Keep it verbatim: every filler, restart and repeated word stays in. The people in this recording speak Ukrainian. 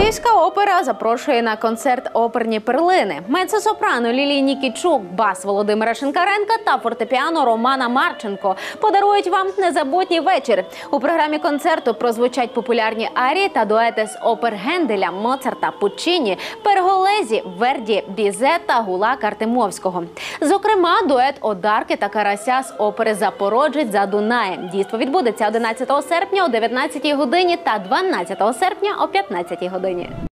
Львівська опера запрошує на концерт оперні перлини. Меццо-сопрано Лілії Нікітчук, бас Володимира Шинкаренка та фортепіано Романа Марченко подарують вам незабутній вечір. У програмі концерту прозвучать популярні арії та дуети з опер Генделя, Моцарта, Пуччіні, Перголезі, Верді, Бізе та Гулака Артемовського. Зокрема, дует Одарки та Карася з опери «Запорожець за Дунаєм». Дійство відбудеться одинадцятого серпня о дев'ятнадцятій годині та дванадцятого серпня о п'ятнадцятій годині.